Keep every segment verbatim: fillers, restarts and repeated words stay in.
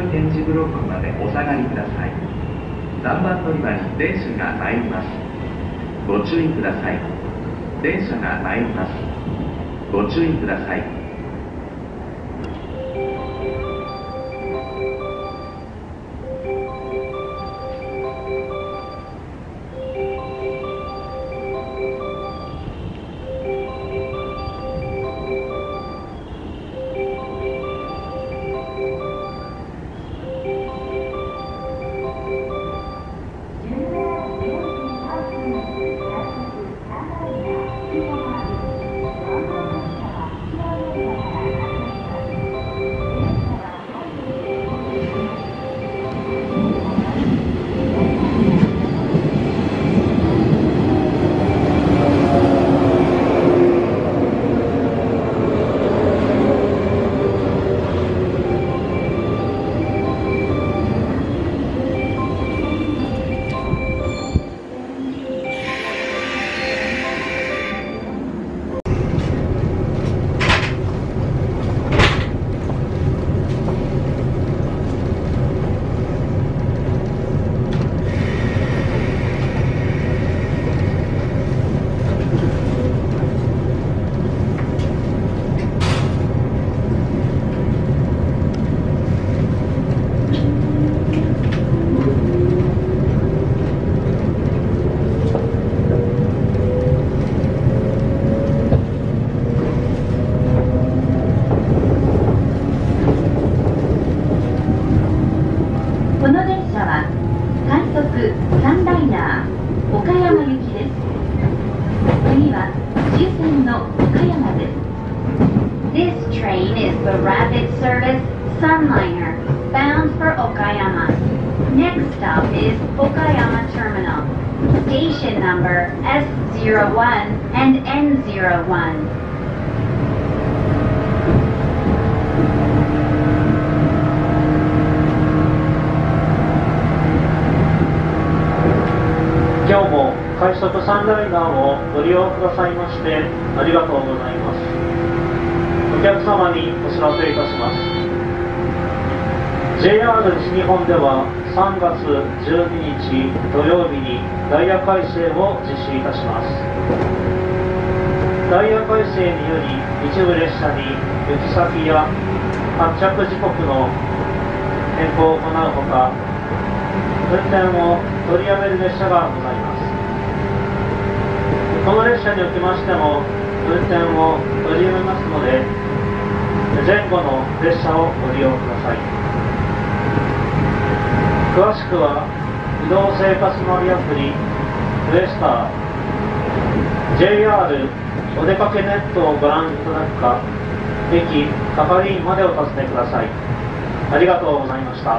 り展示ブロックまでお下がりください。さんばん乗り場に電車が参ります。ご注意ください。電車が参ります。ご注意ください。 今日も快速サンライナーをご利用くださいましてありがとうございます。お客様にお知らせいたします。 ジェイアール 西日本ではさんがつじゅうににち土曜日にダイヤ改正を実施いたします。ダイヤ改正により一部列車に行き先や発着時刻の変更を行うほか、運転を取りやめる列車がございます。この列車におきましても運転を取りやめますので、前後の列車をご利用ください。詳しくは移動生活ナビアプリウエスター ジェイアール お出かけネットをご覧いただくか、駅係員までお尋ねください。ありがとうございました。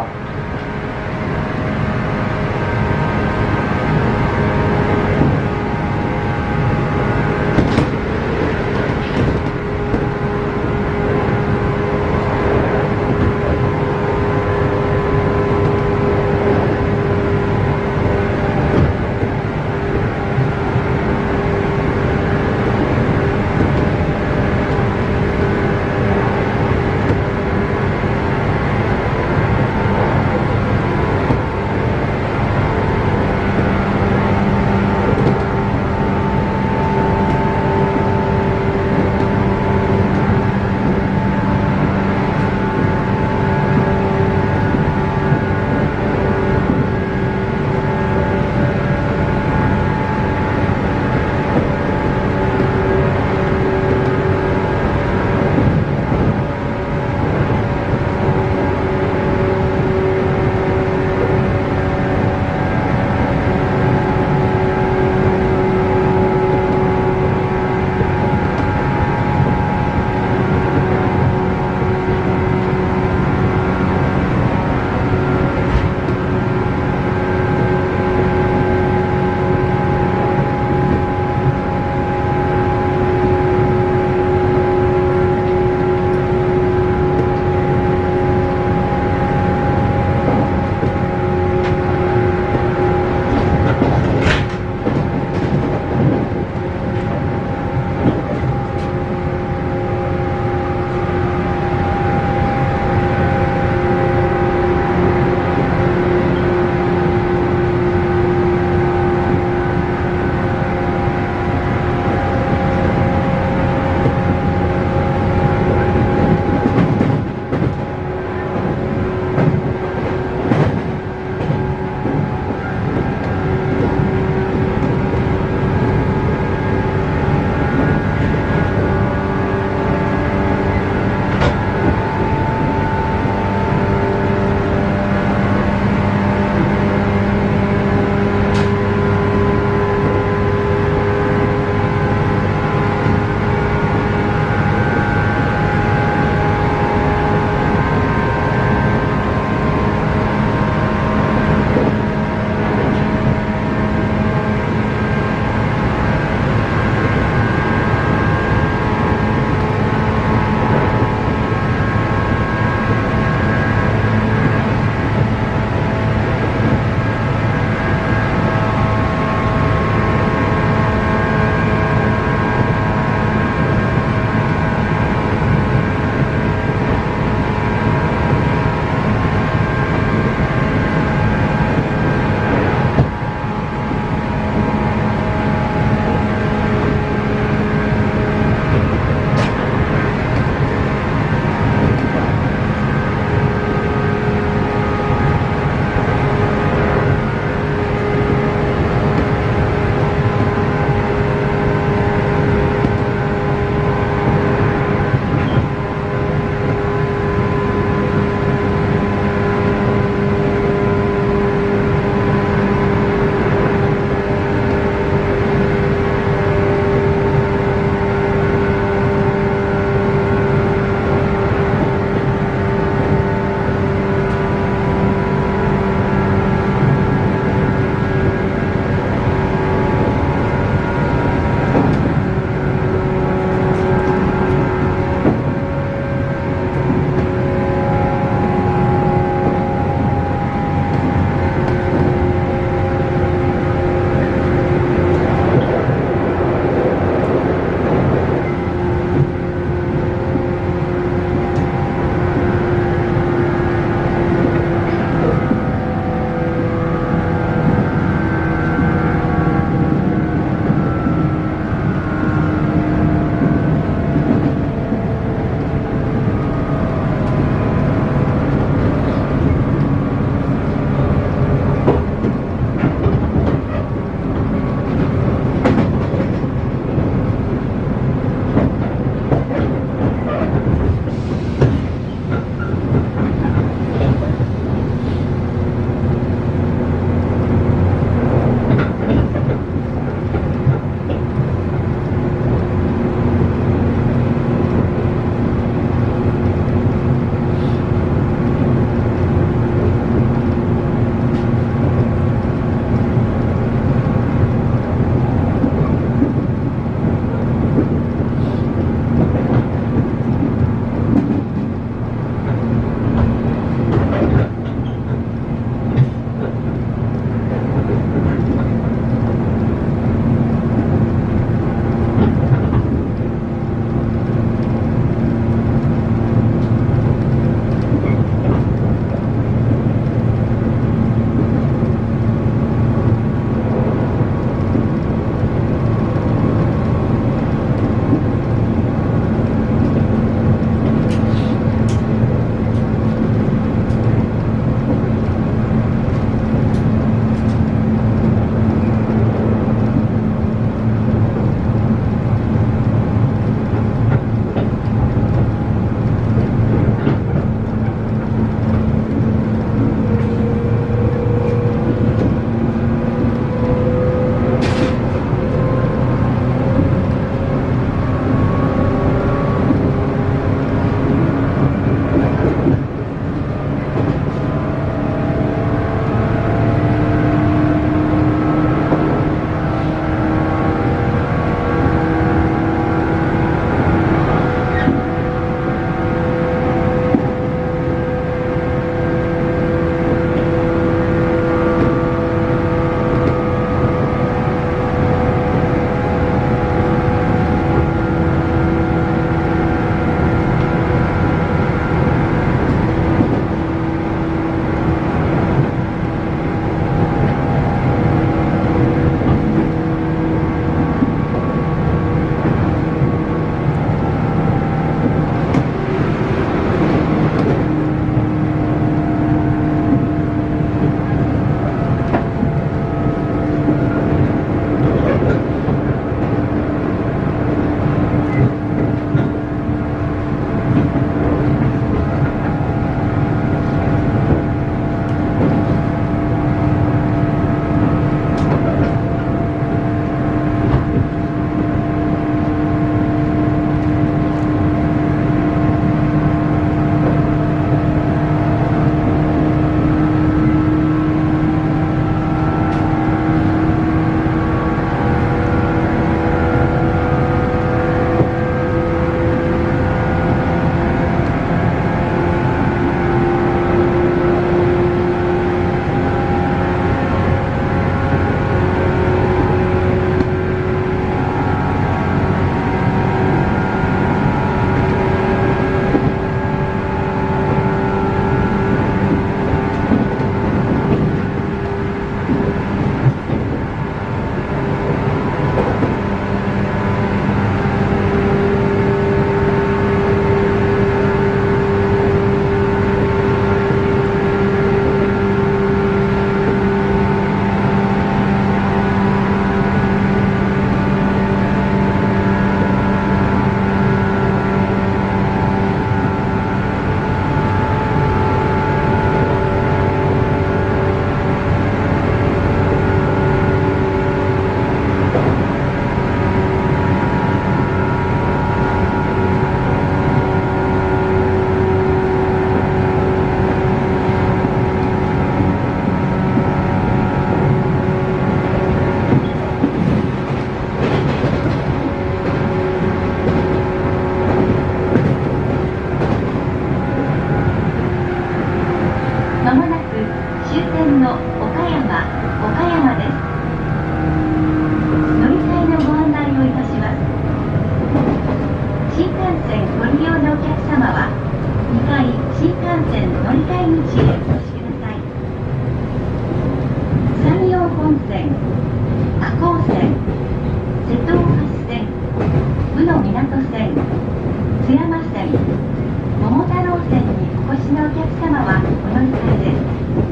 もなく終点の岡山、岡山です。乗り換えのご案内をいたします。新幹線ご利用のお客様はにかい新幹線乗り換え口へお越しください。山陽本線、赤穂線、瀬戸大橋線、宇野港線、津山線、桃太郎線にお越しのお客様はお乗り換えです。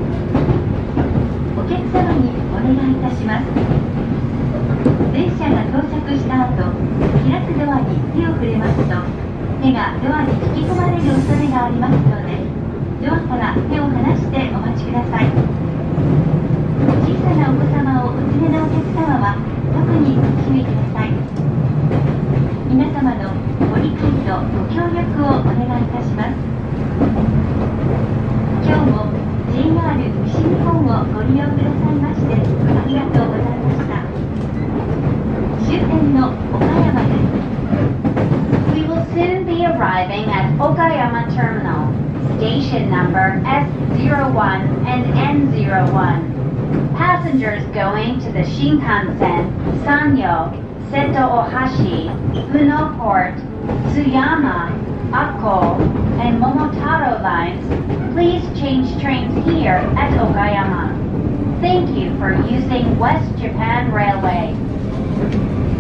お客様にお願いいたします。電車が到着した後、開くドアに手を触れますと、手がドアに引き込まれる恐れがありますので、ドアから手を離してお待ちください。小さなお子様をお連れのお客様は特にご注意ください。皆様のご理解とご協力をお願いいたします。今日も ジェイアール 西日本をご利用くださいましてありがとうございました。終点の岡山です。 We will soon be arriving at Okayama Terminal, station number S zero one and N zero one. Passengers going to the Shinkansen, Sanyo, Seto Ohashi, Uno Port, Tsuyama, Akko, and Momotaro lines, please change trains here at Okayama. Thank you for using West Japan Railway.